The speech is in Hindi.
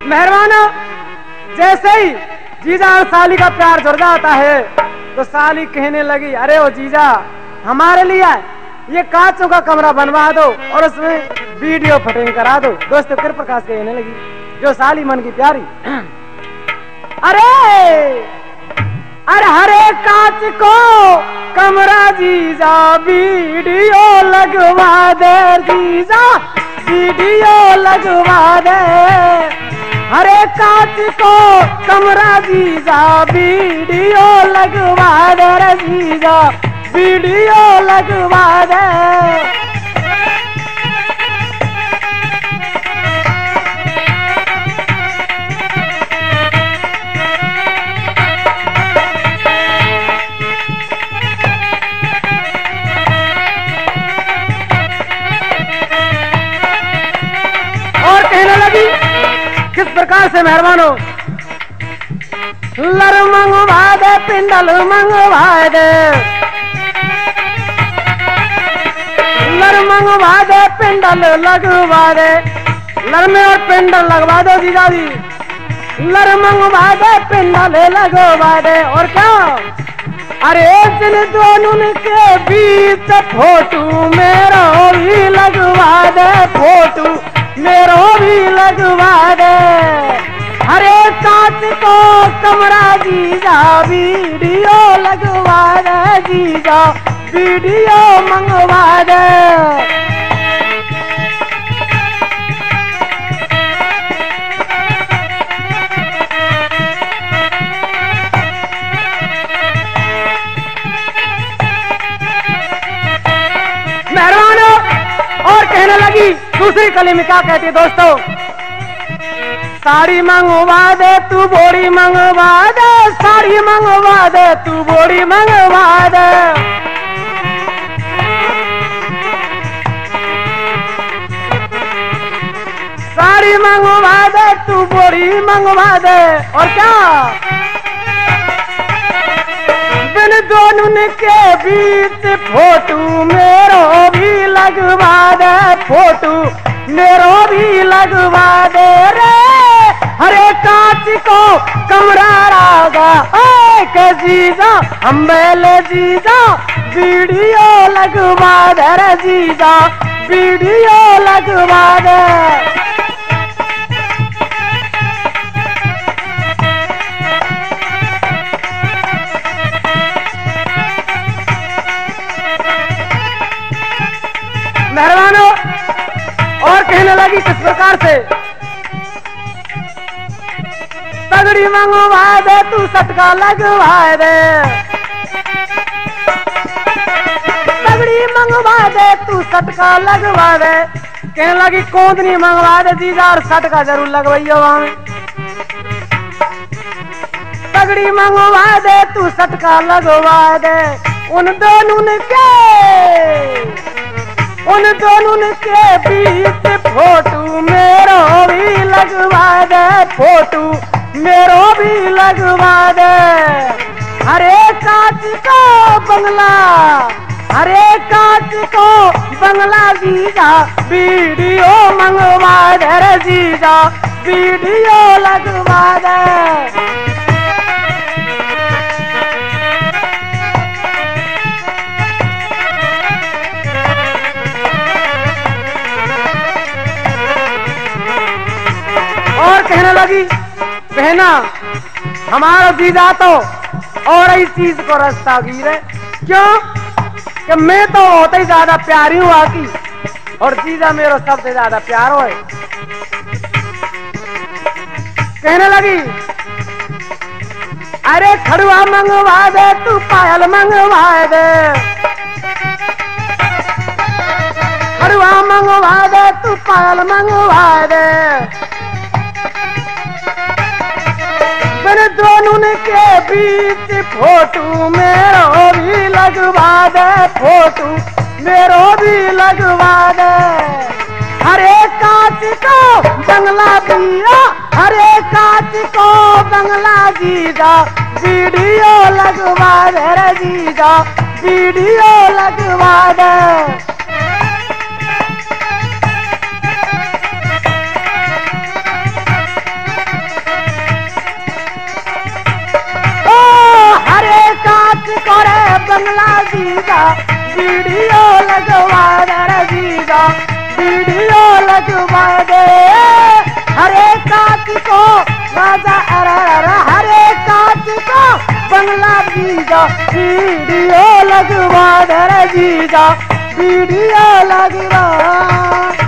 मेहरबानो, जैसे ही जीजा और साली का प्यार जुड़ जाता है तो साली कहने लगी, अरे ओ जीजा हमारे लिए ये कांचों का कमरा बनवा दो और उसमें वीडियो फिटिंग करा दो। दोस्तों फिर प्रकाश कहने लगी, जो साली मन की प्यारी, अरे हरे कांच को कमरा जीजा वीडियो लगवा दे, जीजा वीडियो लगवा दे। हरे कांच को कमरा जीजा वीडियो लगवा दे रे जीजा वीडियो लगवा दे। और कहने लगी किस प्रकार से मेहरबानो, लर मंगवा दे पिंडल मंगवा दे, लर मंगवा दे पिंडल लगवा दे। लर में और पिंडल लगवा दो जीजा जी, लर मंगवा दे पिंडल लगवा दे। और क्या, अरे जिन दोनों के बीच फोटो मेरो भी लगवा दे, फोटो मेरो भी लगवा दे। हरे कांच को कमरा जीजा वीडियो लगवा दे, जीजा वीडियो मंगवा दे। मेहरबानो, और कहने लगी दूसरी कली में क्या कहती है दोस्तों, साड़ी मंगवा दे तू बोड़ी मंगवा दे, साड़ी मंगवा दे तू बोड़ी मंगवा दे। साड़ी मंगवा दे तू बोड़ी मंगवा दे। और क्या, बिन दोनों के बीच फोटो मेरो भी लगवा दे, फोटो मेरो भी लगवा दे रे। हरे कांच को कमरा रागा के जीजा हम बेले जीजा वीडियो लगवा दे रे, जीजा वीडियो लगवा दे। मेहरबानो, और कहने लगी किस प्रकार से, तगड़ी मंगवा दे तू सटका लगवा दे, तगड़ी मंगवा दे तू सटका लगवा दे। कहने लगी कोंदनी मंगवा दे जीजा और सटका जरूर लगवाइयो वहां। तगड़ी मंगवा दे तू सटका लगवा दे। उन दोनों के बीच फोटो मेरो भी लगवा दे, फोटो मेरो भी लगवा दे। हरे कांच को बंगला, हरे कांच को बंगला जीजा वीडियो मंगवा दे रे, जीजा वीडियो लगवा दे। और कहने लगी, बहना हमारा जीजा तो और इस चीज को रास्ता गिरे, क्यों कि मैं तो होते ही ज्यादा प्यारी हूँ आकी, और जीजा मेरा सबसे ज्यादा प्यारो है। कहने लगी, अरे खड़ुआ मंगवा दे तू पायल मंगवा दे, खड़ुआ मंगवा दे तू पायल मंगवा दे। बिन दोनों के बीच फोटो मेरो भी लगवा दे, फोटो मेरो भी लगवा दे। हरे कांच को बंगला दिया, हरे कांच को बंगला जीजा वीडियो लगवा दे रे, जीजा वीडियो लगवा दे। वीडियो लगवा दे रे जीजा, वीडियो लगवा दे। हरे कांच को राजा हरे कांच को बंगला जीजा, वीडियो लगवा दे रे जीजा, वीडियो लगवा।